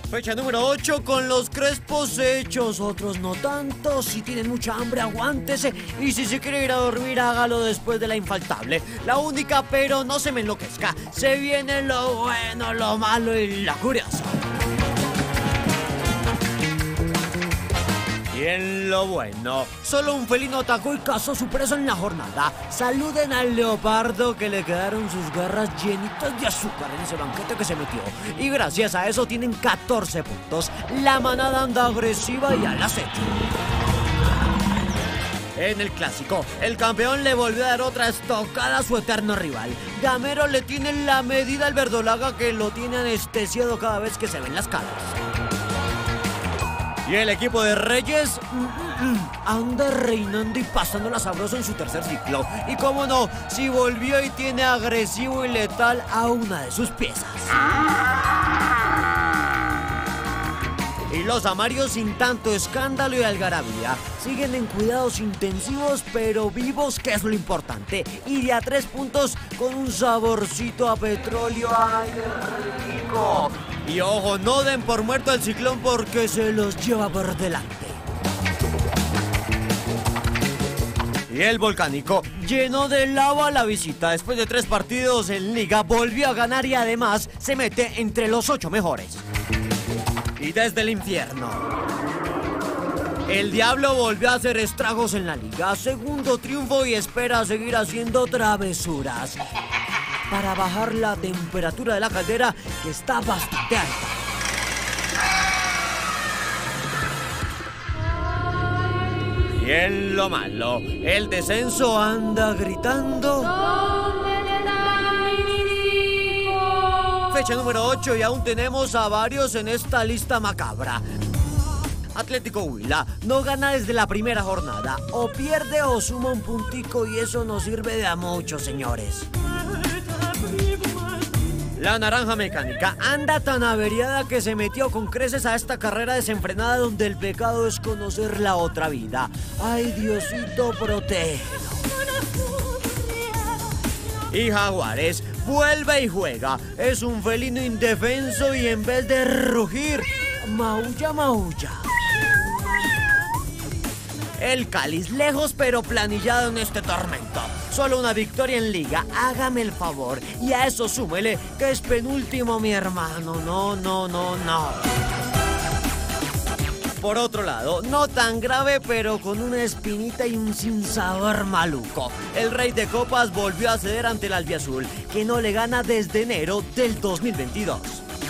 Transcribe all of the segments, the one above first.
Fecha número 8 con los crespos hechos, otros no tanto. Si tienen mucha hambre, aguántese. Y si se quiere ir a dormir, hágalo después de la infaltable. La única, pero no se me enloquezca. Se viene lo bueno, lo malo y lo curioso. Y en lo bueno, solo un felino atacó y cazó su presa en la jornada. Saluden al leopardo que le quedaron sus garras llenitas de azúcar en ese banquete que se metió. Y gracias a eso tienen 14 puntos. La manada anda agresiva y al acecho. En el clásico, el campeón le volvió a dar otra estocada a su eterno rival. Gamero le tiene la medida al verdolaga que lo tiene anestesiado cada vez que se ven las caras. Y el equipo de Reyes anda reinando y pasándola sabroso en su tercer ciclo. Y cómo no, si volvió y tiene agresivo y letal a una de sus piezas. Y los amarios, sin tanto escándalo y algarabía, siguen en cuidados intensivos pero vivos, que es lo importante. Y de a 3 puntos con un saborcito a petróleo. ¡Ay, qué rico! Y ojo, no den por muerto al ciclón porque se los lleva por delante. Y el volcánico llenó de lava la visita. Después de 3 partidos en liga, volvió a ganar y además se mete entre los 8 mejores. Y desde el infierno, el Diablo volvió a hacer estragos en la liga. Segundo triunfo y espera seguir haciendo travesuras para bajar la temperatura de la caldera, que está bastante alta. Y en lo malo, el descenso anda gritando. Fecha número 8 y aún tenemos a varios en esta lista macabra. Atlético Huila no gana desde la primera jornada. O pierde o suma un puntico y eso no sirve de a mucho, señores. La Naranja Mecánica anda tan averiada que se metió con creces a esta carrera desenfrenada donde el pecado es conocer la otra vida. ¡Ay, Diosito, protégelo! Y Jaguares vuelve y juega. Es un felino indefenso y en vez de rugir, maulla, maulla. El Cáliz lejos pero planillado en este tormento. Solo una victoria en liga, hágame el favor. Y a eso súmele que es penúltimo mi hermano. No. Por otro lado, no tan grave pero con una espinita y un sinsabor maluco. El Rey de Copas volvió a ceder ante el albiazul, que no le gana desde enero del 2022.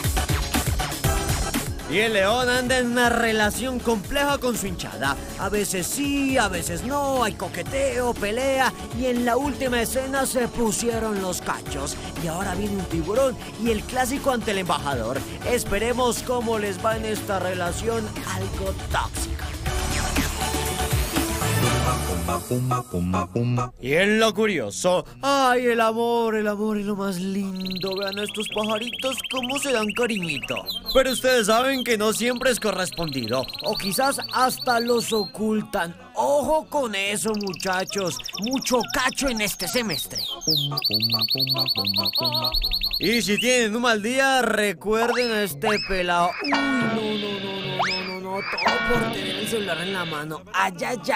Y el León anda en una relación compleja con su hinchada. A veces sí, a veces no, hay coqueteo, pelea. Y en la última escena se pusieron los cachos. Y ahora viene un tiburón y el clásico ante el embajador. Esperemos cómo les va en esta relación algo tóxica. Y en lo curioso, ay, el amor es lo más lindo. Vean a estos pajaritos cómo se dan cariñito. Pero ustedes saben que no siempre es correspondido, o quizás hasta los ocultan. Ojo con eso, muchachos, mucho cacho en este semestre. Y si tienen un mal día, recuerden a este pelado. Uy, no, todo por tener el celular en la mano. Ay.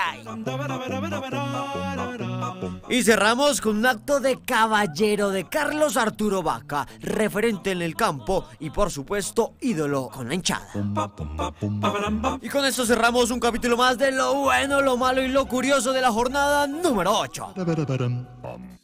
Y cerramos con un acto de caballero de Carlos Arturo Vaca, referente en el campo y por supuesto ídolo con la hinchada. Y con esto cerramos un capítulo más de lo bueno, lo malo y lo curioso de la jornada número 8.